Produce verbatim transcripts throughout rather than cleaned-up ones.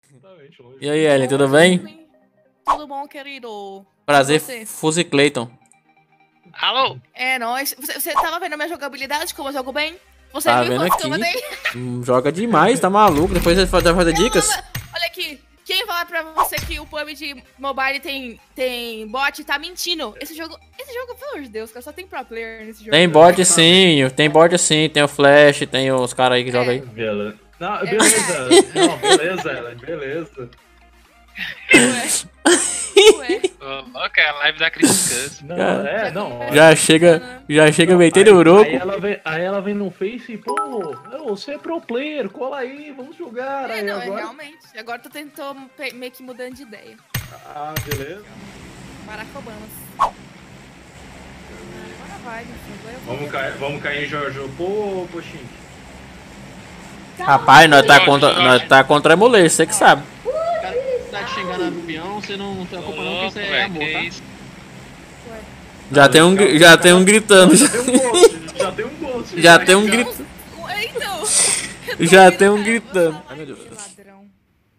E aí, Ellen, tudo bem? Tudo bom, querido? Prazer, Fuzzy Clayton. Alô? É nóis. Você, você tava vendo a minha jogabilidade, como eu jogo bem? Você Tá viu vendo quanto que eu aqui? mandei? Hum, Joga demais, tá maluco. Depois você vai fazer dicas. Olha aqui. Quem falar pra você que o P U B G Mobile tem, tem bot tá mentindo. Esse jogo, esse jogo, pelo amor de Deus, cara, só tem pro player nesse jogo. Tem bot sim, tem bot sim, tem o Flash, tem os caras aí que É. jogam aí. Beleza. Não, beleza. Não, beleza, Ellen, beleza. Ué. Ô, ok, a live da Críticas. Não, Cara, é, não. Já chega, já chega metendo o Aí uroco. ela, vem, aí ela vem no Face e, pô, você é pro player, cola aí, vamos jogar. É, Aí não, é agora... realmente. Agora tu tentou pe- meio que mudando de ideia. Ah, beleza. Barack Obama. Agora vai, meu filho. Agora eu vou Vamos ver. cair, vamos cair em Jorge. Pô, Poxinho. Rapaz, nós tá contra, nós tá contra a mulher, você que sabe. Tá xingando a avião, você não se preocupa não, que isso é amor, tá? Ué. Já tem um, gri- já tem um gritando. Já tem um ghost, já tem um ghost. Já tem um grito. Ué, então. Eu tô Já ouvindo, tem um cara. gritando. Vou Ai, meu Deus. falar, ladrão.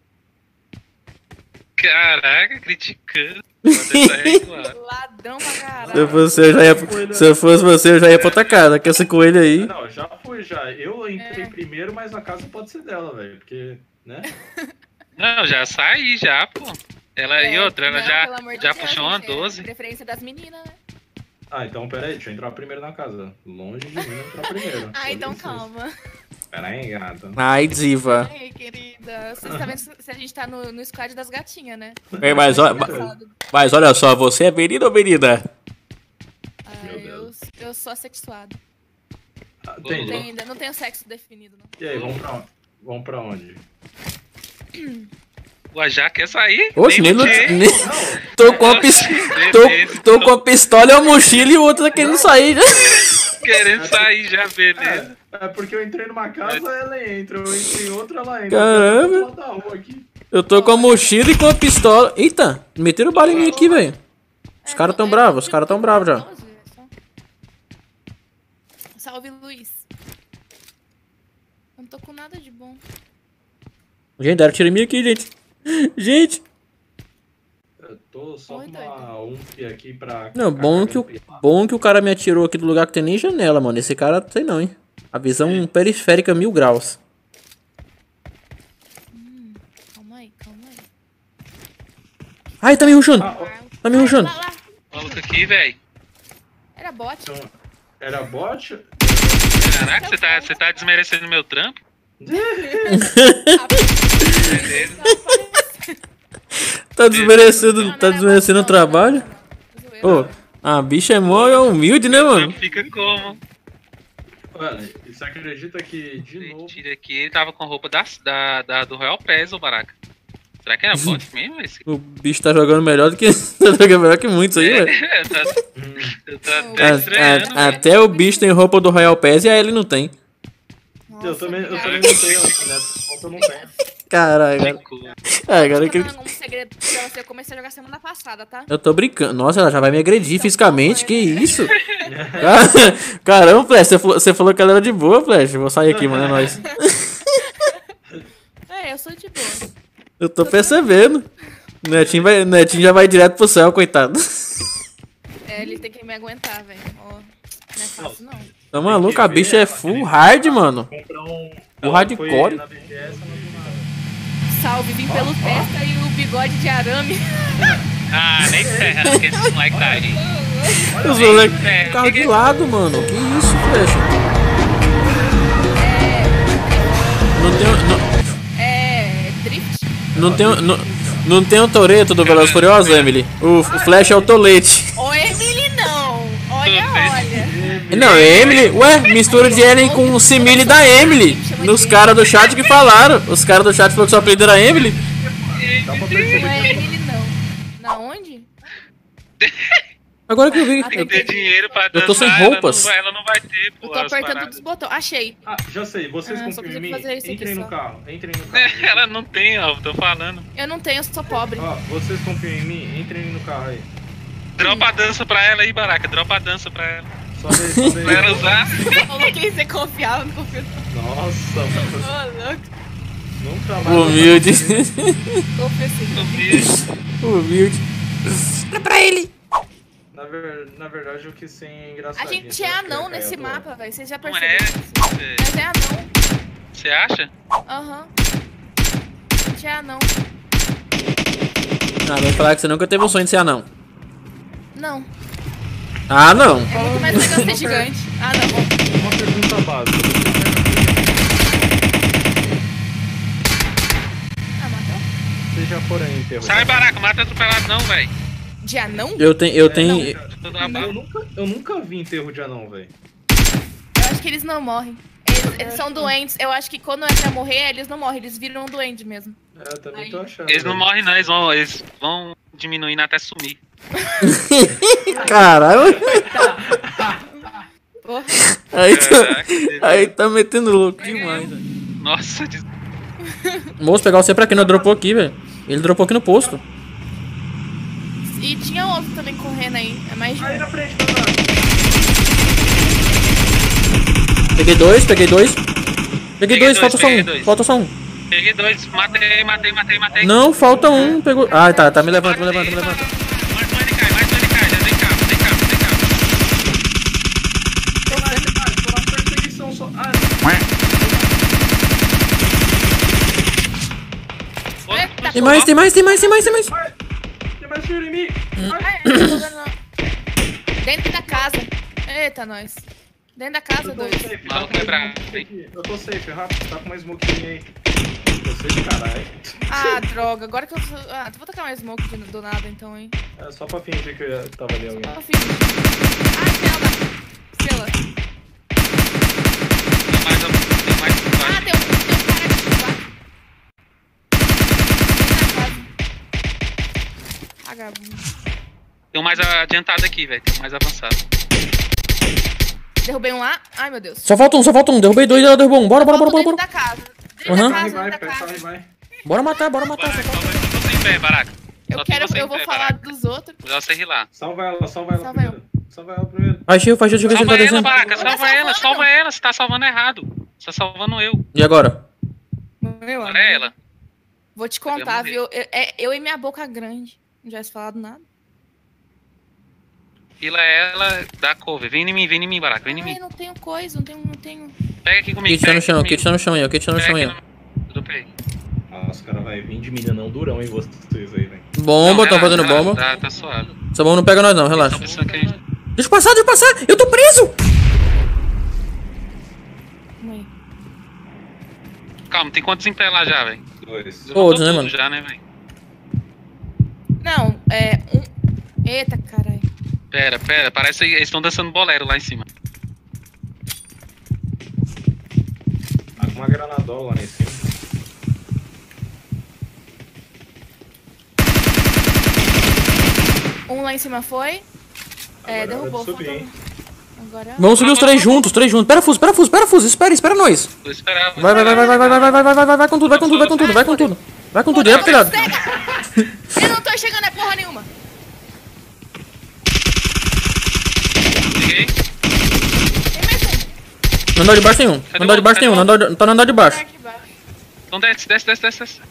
Caraca, criticando. Essa é igual. Ladrão pra Se eu caralho. fosse, eu já ia, se eu fosse você, eu já ia pra outra casa. Que esse coelho aí. Não, já fui, já. Eu entrei É. primeiro, mas a casa pode ser dela, velho. Porque, né? Não, já saí já, pô. Ela e É, outra, ela não, já, pelo amor de já Deus, puxou uma gente, é doze. preferência das meninas, né? Ah, então peraí, deixa eu entrar primeiro na casa. Longe de mim entrar primeiro. Ah, Só então licença. calma. Pera aí, gata. Ai, diva. Ei, querida. Você tá vendo se a gente tá no, no squad das gatinhas, né? Ei, mas, olha, mas olha só, você é menino ou menina? Ah, Meu eu, Deus. eu sou assexuada. Ah, Não entendi. tenho, ainda não tenho sexo definido, não. E aí, vamos pra onde? Vamos pra onde? O Ajá quer sair? Oxe, nem, Nem não, o quê? nem tô, com a pis, tô, tô com a pistola e a mochila e o outro tá querendo sair. Querendo sair já, beleza. É, é porque eu entrei numa casa, ela entra. Eu entrei em outra, ela entra. Caramba. Eu tô do lado da rua aqui. Eu tô com a mochila e com a pistola. Eita, meteram bala em mim aqui, velho. Os caras tão bravos, os caras tão bravos já. Salve, Luiz. Eu não tô com nada de bom. Gente, deram tiro em mim aqui, gente. Gente. Eu tô só Oi, com uma ump aqui pra... Não, bom que, o, bom que o cara me atirou aqui do lugar que tem nem janela, mano. Esse cara não sei não, hein. A visão periférica mil graus. Hum, calma aí, calma aí. Ai, tá me rushando. Ah, Tá me rushando. Lá, lá. Maluco aqui, velho. Era bot. então, era bot? Caraca, você tá, você tá desmerecendo meu trampo? Tá desmerecendo, tá desmerecendo o trabalho. Ô, a bicha é mó humilde, né, mano? Fica como? Olha, você acredita que, de novo... Mentira aqui, ele tava com roupa da, da, da- do Royal Pass, ô Baraca. Será que era bot mesmo esse? O bicho tá jogando melhor do que. Tá jogando melhor que muitos aí, velho. É, eu tô, eu tô até A- estranhando, a- velho. Até o bicho tem roupa do Royal Pass e a ele não tem. Eu também, eu cara. também não tenho, nessa conta eu não tenho. Caralho, cara. Ah, agora eu, Tô acredito- falando um segredo pra você. Eu comecei a jogar semana passada, tá? eu tô brincando. Nossa, ela já vai me agredir fisicamente. Que isso? Cara- Caramba, Flash, você falou, você falou que ela era de boa, Flash. Vou sair aqui, mano. É nóis. É, eu sou de boa. Eu tô percebendo. Netinho, vai, Netinho já vai direto pro céu, coitado. É, ele tem que me aguentar, velho. Ó, não é fácil, não. Tá maluco? A bicha é full hard, mano. Comprar um... O ela hardcore? foi na B G S, não viu nada. Salve, vim pelo testa e o bigode de arame. Ah, nem ferra que esse moleque tá aí. Os moleques com carro de lado, mano. Que isso, Flash? Não tem, não, É. Drift? não tem, não, não tem o Toreto do Velozes e Furiosos, Emily? O, o Flash é o tolete. Ô, Emily, não! Olha, olha. Não, Emily, ué, mistura de Ellen com o simile da Emily. Nos caras do chat que falaram. Os caras do chat falaram que seu apelido era Emily. Dá pra Não perceber é Emily, não. Na onde? Agora que eu vi. Tem que ter dinheiro pra dançar. Eu tô sem ela roupas. não vai- Ela não vai ter, pô. Eu tô as apertando paradas. todos os botões. Achei. Ah, já sei, vocês Ah, só confiam em mim? precisa fazer isso aqui Entrem no só. carro, entrem no carro. Ela não tem, ó, tô falando. Eu não tenho, eu sou pobre. Ó, vocês confiam em mim? Entrem no carro aí. Dropa a dança pra ela aí, Baraca. Dropa a dança pra ela. Só daí, só daí. Pra ela usar. Coloquei você confiava, não confio. Nossa, mano. Ô, louco. Não trabalha. Humilde. Humilde. Humilde. Olha pra ele. Na, ver, na verdade, o que sem A engraçadinho. gente é anão nesse mapa, velho. Vocês já Não perceberam? é. Mas é anão. Você acha? Aham. A gente é anão. Ah, vem falar que você nunca teve um sonho de ser anão. Não. Ah, não. É muito mais legal ser gigante. Ah, não. Uma pergunta básica. Ah, matou? Vocês já foram em enterro? Sai, Baraca, mata atropelado não, velho. De anão? Eu tenho, eu tenho... Eu nunca, eu nunca vi enterro de anão, velho. Eu acho que eles não morrem. Eles, eles são doentes. Eu acho que quando é pra morrer, eles não morrem. Eles viram doente mesmo. É, eu também Aí. tô achando. Eles não velho. morrem não, eles vão, eles vão diminuindo até sumir. Caralho. Porra. Aí tá, Caraca, aí tá metendo louco demais, velho. Nossa, des... Moço, pegar você pra quê? Não dropou aqui, velho. Ele dropou aqui no posto. E tinha outro também correndo aí. É mais de Aí um. na frente, mano. Peguei dois, peguei dois. Peguei Peguei dois, dois, falta só peguei um. dois. Falta só um. Peguei dois, matei, matei, matei, matei. Não, falta um. Pegou. Ah, tá, tá. Me levanta, me levanta, me levanta. Mais um ele cai, mais um ele cai, já vem cá, vem cá, vem cá. Tô na, tô na perseguição só. Ah, Outro, Tem mais, tem mais, tem mais, tem mais, tem mais. tem mais tiro em mim. Ai, eu não tô vendo, não. Dentro da casa. Eita, nós. Dentro da casa, Eu tô dois. safe, Maluco tá com mais quebrado, smoke aqui. Eu tô safe, rápido, tá com mais smoke aí. Eu sei, caralho. Ah, droga. Agora que eu... sou- Ah, vou tacar mais smoke de- do nada, então, hein. É só pra fingir que eu tava ali alguém. Ó, filho. Ah, estrela. Estrela. tem mais, tem mais. Ah, tem um, tem um cara aqui lá. Dentro da casa. Vagabundo. Tem um mais adiantado aqui, velho, tem um mais avançado. Derrubei um lá. Ai, meu Deus. Só falta um, só falta um. Derrubei dois e ela derrubou um. Bora, bora, bora, bora, Dentro bora. da casa. Dentro Aham. da Aí casa, vai, dentro da pessoal, casa. aí vai. Bora matar, bora matar. Baraca, Só só falta... tem você em pé, Baraca. Eu Só tem quero, você em eu vou pé, falar Baraca. dos outros. Melhor você rilar. Salva ela, salva ela Salva primeiro. Salva ela primeiro. Vai, Chiu, faz, deixa eu ver se ele Salva tá ela, descendo. Baraca, Tá salva ela, salvando. salva ela, você tá salvando errado. Você tá salvando eu. E agora? Meu Agora é ela. Vou te Eu ia contar, morrer. viu? Eu, é, eu e minha boca grande. Não tivesse falado nada. Rila ela, dá cover. Vem em mim, vem em mim, Baraca, vem em Ai, mim. não tenho coisa, não tenho... Não tenho... Pega aqui comigo, Kit tá pega no aqui chão, comigo. kit tá no chão aí, ó. Kit tá no Pega chão aí, aqui ó. no- Dropei. Nossa, cara, vai vir de meninão durão em vocês aí, velho. Bomba, Não, tão relaxa, fazendo relaxa, bomba. Tá, tá suave. Essa bomba não pega nós não, relaxa. Tão pensando que a gente... Deixa eu passar, deixa eu passar! Eu tô preso! Mãe. Calma, tem quantos em pé lá já, velho? Dois. Todos, né, Tudo mano? Já, né, velho? Não, é... Um... Eita, caralho. Pera, pera, parece que eles estão dançando bolero lá em cima. Tá com uma granadola lá em cima. Um lá em cima foi. É, Agora derrubou. eu subi, faltou- hein? Agora... Vamos subir os três juntos, três juntos. Pera, Fuso, pera, Fuso, pera, Fuso. Espera, espera nós. Eu esperava. Vai, vai, vai, vai, vai, vai, vai, vai, vai, vai, vai, vai, vai com tudo, vai com tudo, vai com tudo, vai com tudo. Vai com tudo, é cuidado. Eu não tô chegando é porra nenhuma. Peguei. Tem mais um. Não andar de baixo nenhum. Não andar de baixo nenhum, não andar de- tá no andar de baixo. Aqui de baixo. Então desce, desce, desce, desce, desce.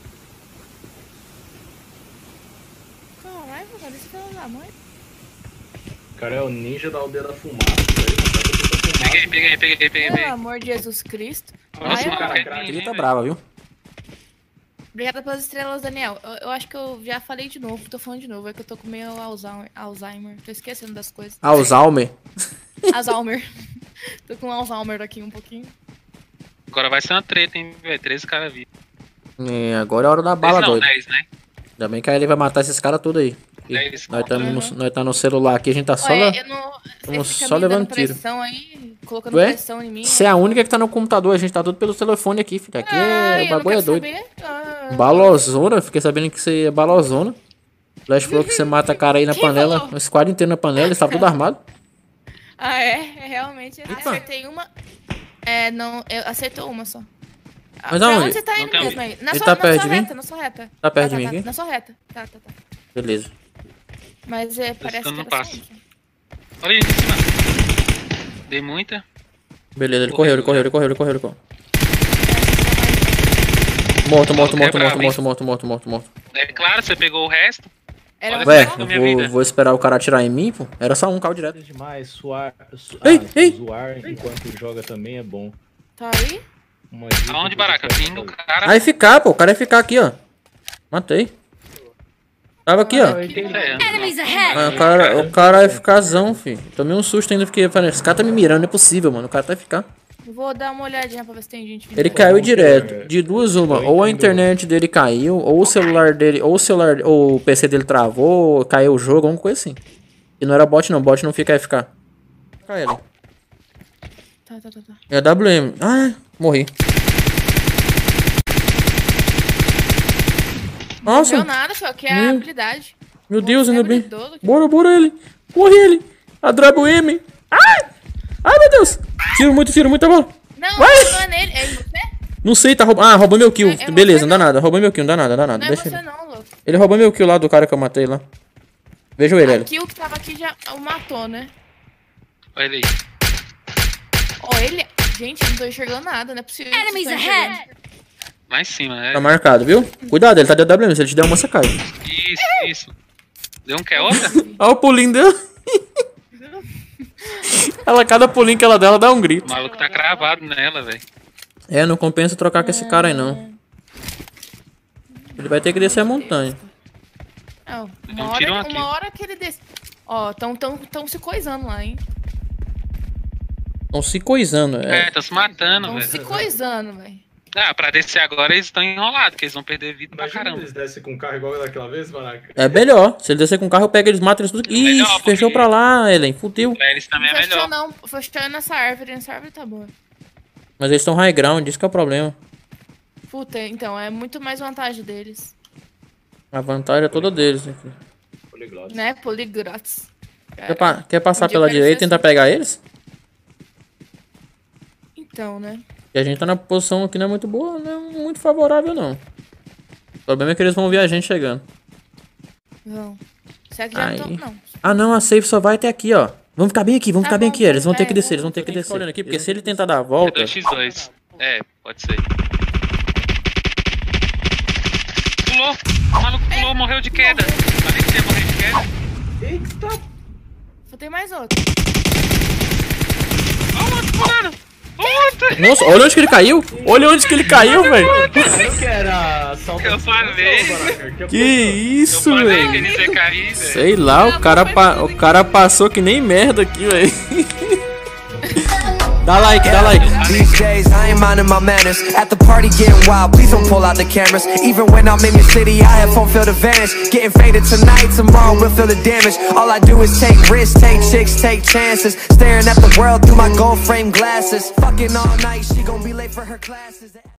Caralho, cara, isso é da mãe. O cara é o ninja da aldeia da fumaça. Aí, Peguei, peguei, peguei, peguei, Pelo peguei. amor de Jesus Cristo. Nossa, Ai, mano, cara, que cara, lindo, Ele hein, tá velho? brava, viu? Obrigada pelas estrelas, Daniel. Eu, eu acho que eu já falei de novo, tô falando de novo. É que eu tô com meio Alzheimer. Alzheimer. Tô esquecendo das coisas. Alzheimer. Alzheimer. Tô com Alzheimer aqui um pouquinho. Agora vai ser uma treta, hein, velho. treze caras vivos. É, agora é a hora da bala, Não, doido. dez, né? Ainda bem que aí ele vai matar esses caras tudo aí. E dez. nós estamos no, nós tá no celular aqui, a gente tá só... Olha, lá- eu não... Vamos Você fica só me dando levando tiro. pressão aí, colocando Ué? pressão em mim. Você é a única que tá no computador, a gente tá tudo pelo telefone aqui, filho. Aqui Ah, é, eu o não bagulho é quero doido. saber. Ah, Balozona, fiquei sabendo que você é balozona. O Flash falou que você mata cara aí na Quem panela, falou? um squad inteiro na panela, eles estavam tudo armado. Ah, é? É, realmente. Eu Epa. acertei uma. É, não, eu acertou uma só. Ah, Mas pra aonde? onde você tá Não indo tem mesmo aí? Na Ele sua, tá na perto sua de mim? reta, na sua reta. Tá perto de tá, mim tá, aqui? tá, na sua reta. Tá, tá, tá. Beleza. Mas é, parece ficando que no era passo. só um. Olha aí em cima. Dei muita. Beleza, ele correu, ele correu, ele correu, ele correu, ele correu. Morto, morto, morto, Maluco morto, é brabo, morto, morto, morto, morto, morto. É claro, você pegou o resto. Era Olha um Ué, só. só? minha vou, vida. vou esperar o cara atirar em mim, pô. Era só um carro direto. É demais, suar. Su... Ei, ah, ei. zoar enquanto joga também é bom. Tá aí? Uma dica Aonde, que Baraca? você Vindo o pode cara. Aí ficar, pô. O cara ia ficar aqui, ó. Matei. Tava aqui, ó. fazer. Eu entendi. Enemies ahead! Ah, o cara, o cara ia ficazão, fi. Tomei um susto ainda, fiquei falando, esse cara tá me mirando, não é possível, mano. O cara vai ficar. Vou dar uma olhadinha pra ver se tem gente vindo. Ele aí. caiu direto. De duas uma. Ou a internet dele caiu, ou o celular dele, ou o celular, ou o P C dele travou, ou caiu o jogo, alguma coisa assim. E não era bot não, bot não fica F K. Cai ele. Tá, tá, tá, tá. É W M. Ah, morri. Não Nossa, deu nada, só que é a Meu- habilidade. meu Deus, Você é ainda bem. habilidoso aqui. Bora, bora ele. Corre ele. A W M. Ai! Ai, meu Deus. Tiro muito, tiro muita bola. Não, Vai! não é nele, é em você? Não sei, tá roubando. Ah, roubou meu kill. É- é Beleza, você não dá não. nada. Roubou meu kill, não dá nada, não dá nada. Não é Deixa você ele. não, louco. Ele roubou meu kill lá do cara que eu matei lá. Veja ele, ele. Aqui o que tava aqui já o matou, né? Olha ele aí. Ó, ele... Gente, eu não tô enxergando nada, não é possível. que Enemies vocês ahead! estão enxergando. Lá em cima, é. Tá marcado, viu? Cuidado, ele tá de W M. Se ele te der uma, você cai. Isso, isso. Deu um que é outra? Olha o pulinho dela. Ela, cada pulinho que ela dá, ela dá um O grito. maluco tá cravado nela, velho. É, não compensa trocar com esse cara aí, não. Ele vai ter que descer a montanha. Não, Então uma, tiram hora, aqui. uma hora que ele desce. Ó, tão, tão, tão se coisando lá, hein? Estão se coisando. É, É. tá se matando, Tão se velho. coisando, velho. Ah, pra descer agora eles estão enrolados, que eles vão perder vida pra Imagina caramba. eles descem com o carro igual daquela vez, Baraca. É melhor. Se ele descer com o carro, eu pego eles, mato eles tudo. Ixi, melhor, porque- fechou pra lá, Ellen. Fudeu. Pra eles também Não é fechou melhor. não, fechou nessa árvore, nessa árvore tá boa. Mas eles estão high ground, isso que é o problema. Puta, então, é muito mais vantagem deles. A vantagem é toda deles. Aqui. Poliglota. Né? Poligrots. Quer, pa- quer passar Um dia eu pela quero direita e ser tentar assim. pegar eles? Então, né? E a gente tá na posição que não é muito boa, não é muito favorável, não. O problema é que eles vão ver a gente chegando. Vão. Será que já Aí. não tão... Não. Ah, não, a safe só vai até aqui, ó. Vamos ficar bem aqui, vamos Tá ficar bem bom, aqui. Eles vão ter vai, que descer, vai. eles vão ter que Tem que descer. Olhando aqui, porque se ele tentar dar a É volta... dois por dois. É, pode ser. Pulou! O maluco pulou, morreu de queda. Falei que você ia morrer de queda. Eita! Só tem mais outro. Olha o outro pulando! O outro! Nossa, olha onde que ele caiu. Olha onde que ele caiu, velho. Eu que era salto. Eu falei. Que Eu isso, falei que velho. ele ia cair, velho. Sei lá, o cara, pa- o cara passou que nem merda aqui, velho. Dá like, dá like. These days I ain't minding my manners. At the party getting wild, please don't pull out the cameras. Even when I'm in your city, I have fun, feel the vanish. Getting faded tonight, tomorrow we'll feel the damage. All I do is take risks, take chicks, take chances. Staring at the world through my gold frame glasses. Fucking all night, she gon' be late for her classes.